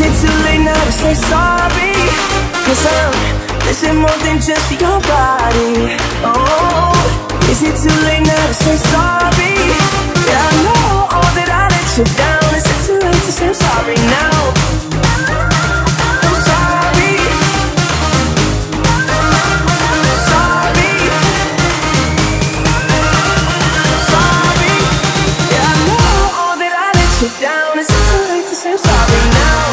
it too late now to say sorry? Cause I'm missing more than just your body. Oh, is it too late now to say sorry? Yeah, I know all that I let you down. Is it too late to say I'm sorry now? I'm sorry. Sorry. Sorry. Yeah, I know all that I let you down. Is it too late to say I'm sorry now?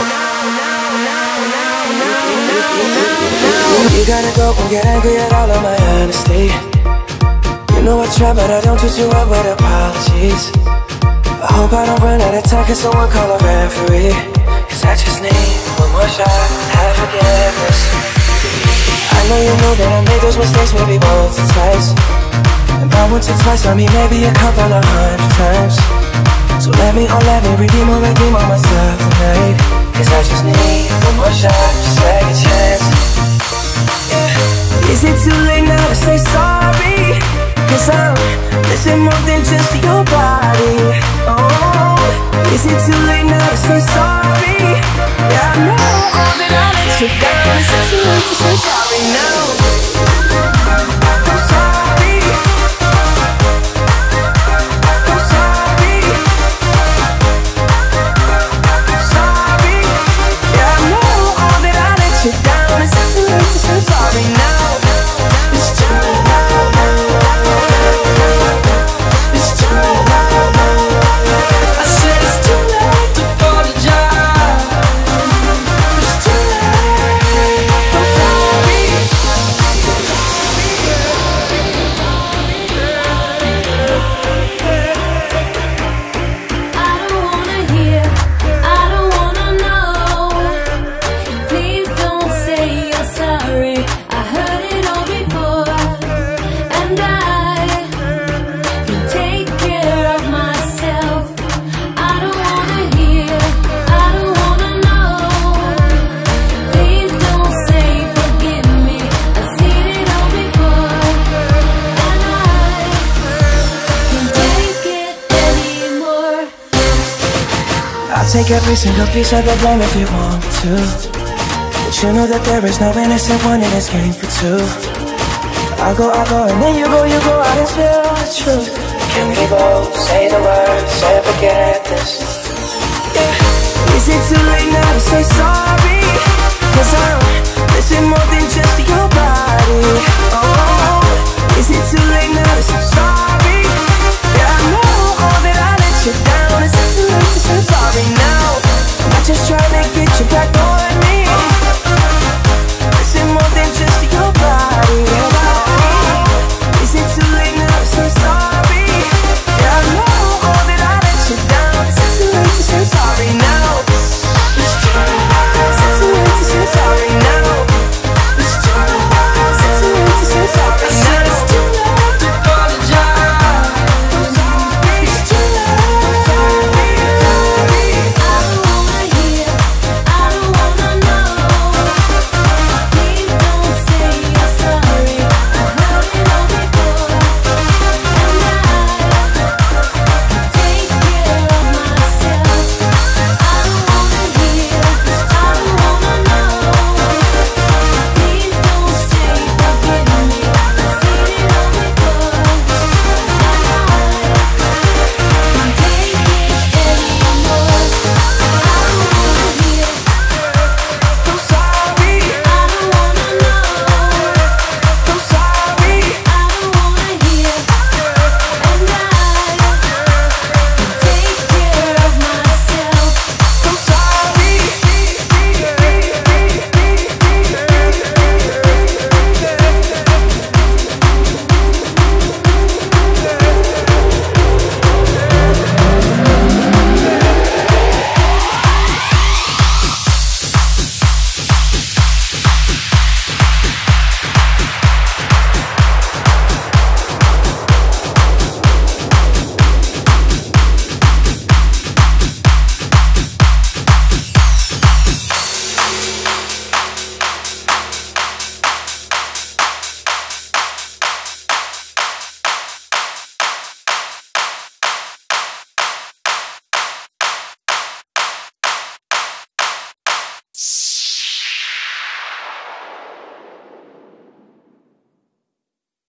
You gotta go and get angry at all of my honesty. You know I try, but I don't do too well with apologies. I hope I don't run out of time, can someone call a referee? Cause I just need one more shot, have forgiveness. I know you know that I made those mistakes maybe once or twice, and by once or twice I mean maybe a couple of 100 times. So let me redeem or redeem on myself tonight. Cause I just need one more shot, just like a chance. Yeah. Is it too late now to say sorry? Cause I'm missing more than just your body. Oh, is it too late now to say sorry? Yeah, I know all that I let you down. Is it too late to say sorry now? I'm sorry. I'm sorry. Sorry. Yeah, I know all that I let you down. Is it too late to say sorry now? It's too late now. Take every single piece of the blame if you want to, but you know that there is no innocent one in this game for two. I'll go, and then you go out and spill the truth. Can we both say the words and forget this? Yeah. Is it too late now to say sorry?